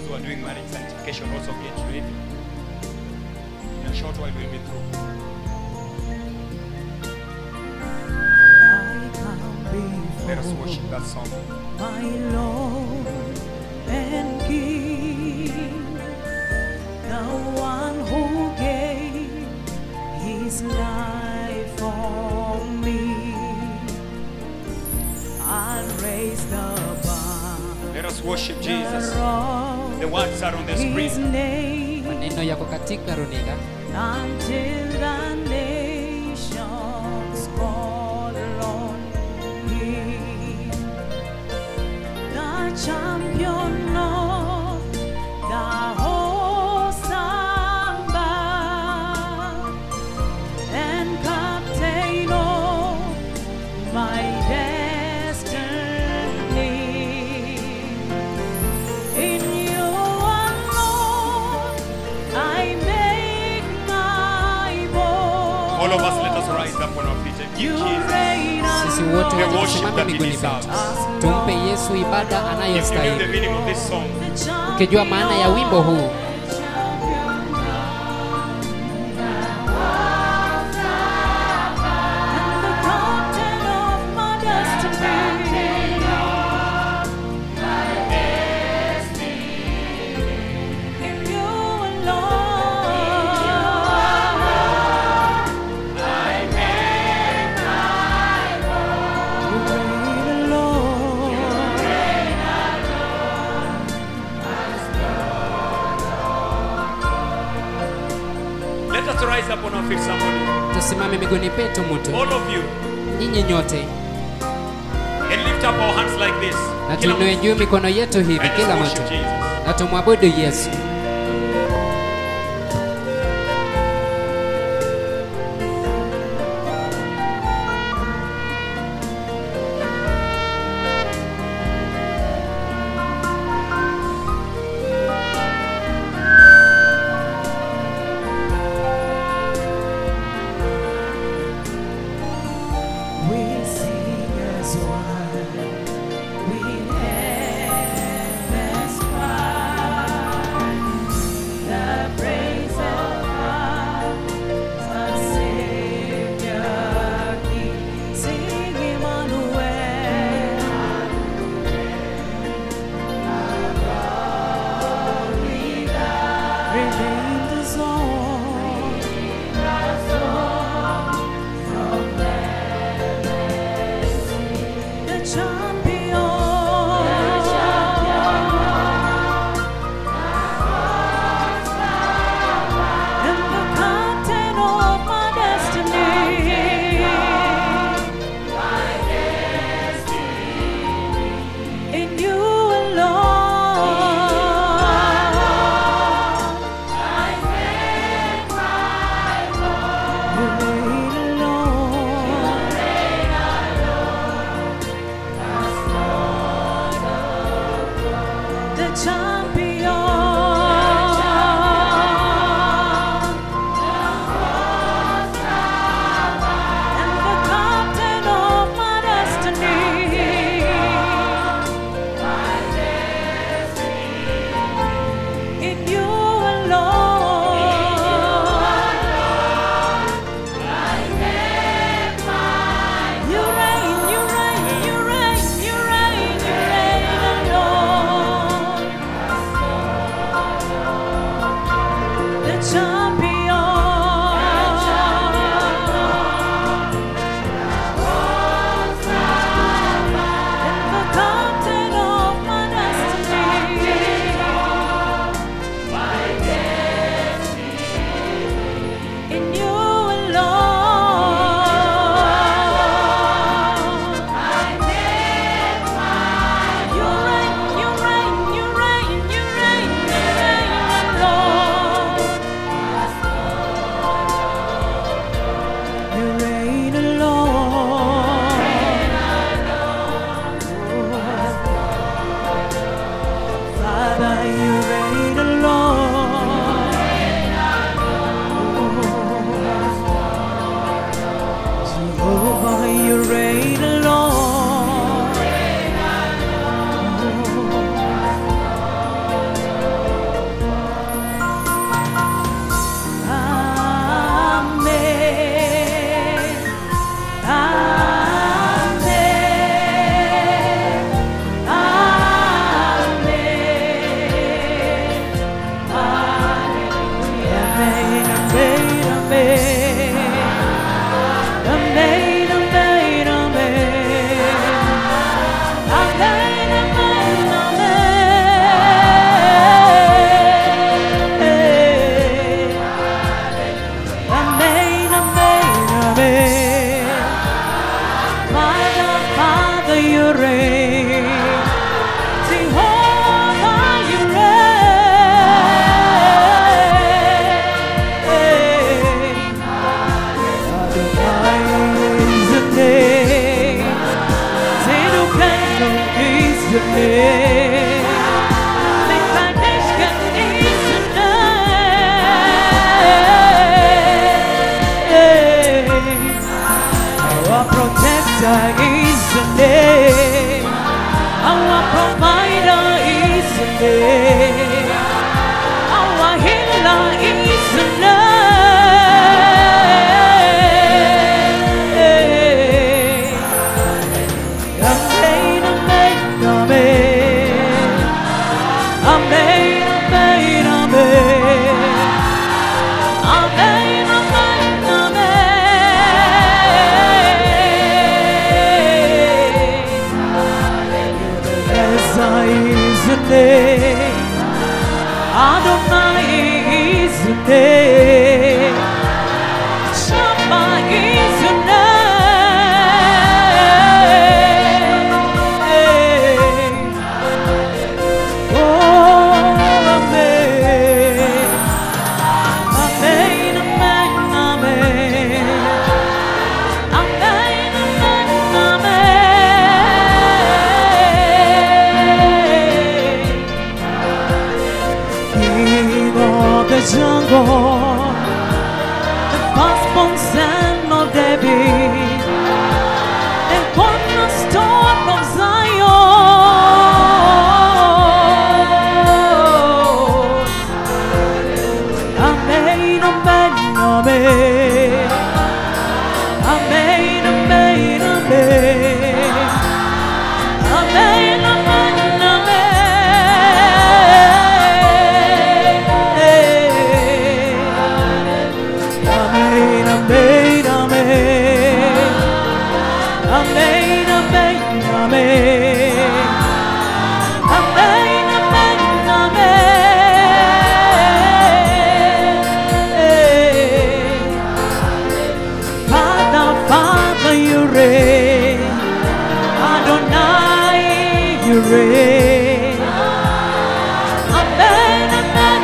who are doing marriage sanctification also get ready. In a short while we'll be through. Let us worship that song. My Lord and King, the one who gave his life for me, I'll raise the bar. Let us worship Jesus. The words are on the screen. Maneno yako katika runinga. Until the nations call on him, the champion of the host above, and captain of my destiny. In you alone I make my boast. All of us, let us rise up on our feet and give Jesus Sisi wote the wacha worship tusimame that he miguuni deserves. petu. Tumpe Yesu ibada If you know the anayostahili. meaning of this song, Ukijua maana ya wimbo huu, let us rise up on our feet, somebody. tusimame miguuni petu mtu. All of you. Nyinyi nyote. And lift up our hands like this. Na tuinue juu mikono yetu hivi And kila let's mtu. worship Jesus. Na tumwabudu Yesu. We sing as one, we endless cry, the praise of God, our Savior King. Sing Emmanuel, our God with us. Redeem the soul, from the Father, you reign. Jehovah, you reign. Adonai is the name. Zedukano is the name. Mekadeshkan is the name. Our protector is the name. Our provider is the name. Our healer is the name. Amen, amen, amen. Amen, amen, amen. Amen, amen, amen. Esa is the name. Adonai is the name. Shammah is the name. Oh, amen. Amen, amen, amen. Amen, amen, amen. King of the jungle, the firstborn son of David, the cornerstone of Zion. Amen, amen, amen. Amen, amen, amen. Amen, amen, amen. Amen, amen, amen. Amen, amen, amen. Father, Father, you reign. Adonai, you reign. Amen, amen,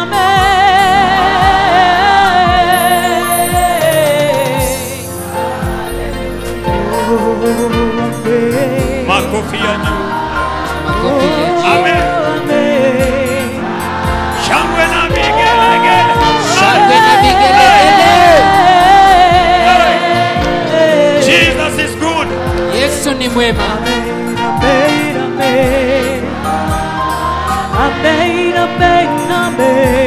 amen. Makofi ya juu. Makofi ya juu. Amen. Amen. Shangwe na vigelegele. Shangwe na vigelegele. Jesus is good. Yesu ni mwema. Amen, amen, amen. Amen, amen, amen.